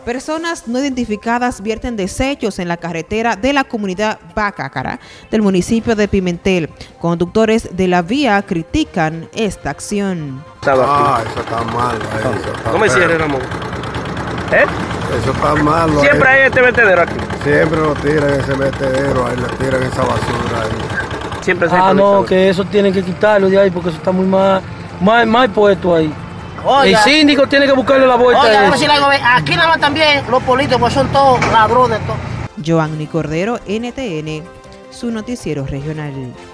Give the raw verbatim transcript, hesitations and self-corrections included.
Personas no identificadas vierten desechos en la carretera de la comunidad Bacácara del municipio de Pimentel. Conductores de la vía critican esta acción. Ah, eso está mal. Eso está no me cierres, Ramón. ¿Eh? Eso está mal. Siempre hay este vertedero aquí. Siempre lo tiran ese vertedero, ahí le tiran esa basura ahí. Siempre se Ah, no, que eso tienen que quitarlo de ahí porque eso está muy mal, mal, mal puesto ahí. Oiga, el síndico tiene que buscarle la vuelta. Oiga, a algo, aquí nada más también los políticos son todos ladrones. Todo. Joanny Cordero, N T N, su noticiero regional.